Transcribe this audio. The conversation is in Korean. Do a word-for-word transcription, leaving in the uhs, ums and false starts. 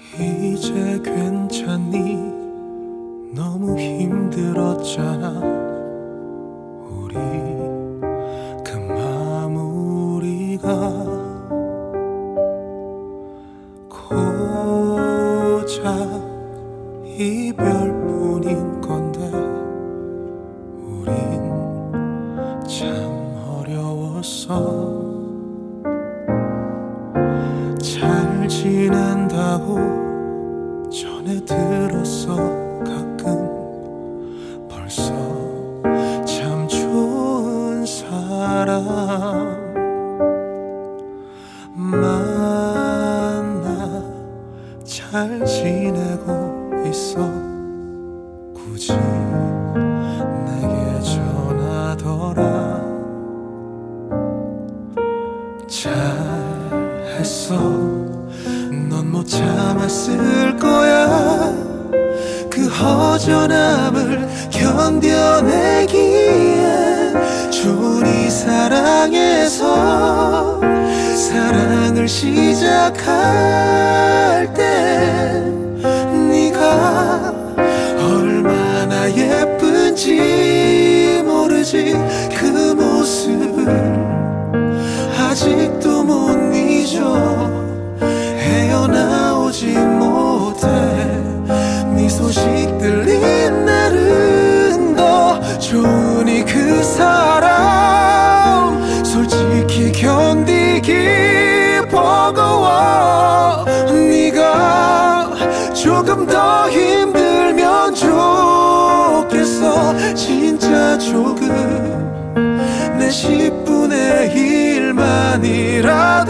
이제 괜찮니? 너무 힘들었잖아. 우리 그 마무리가 고작 이별뿐인 건데 우린 참 어려웠어. 잘 지낸다고 전에 들었어. 가끔 벌써 참 좋은 사람 만나 잘 지내고 있어. 굳이 내게 전하더라. 잘했어. 넌 못 참았을 거야. 그 허전함을 견뎌내기엔 좋으니 사랑해서 사랑을 시작할 때 네가 얼마나 예쁜지 모르지. 그 모습을 아직도 못 잊어. 헤어나오지 못해. 네 소식 들린 날은 더 좋으니 그 사람 솔직히 견디기 버거워. 네가 조금 더 힘들면 좋겠어. 진짜 조금 내 십분의 일만이라도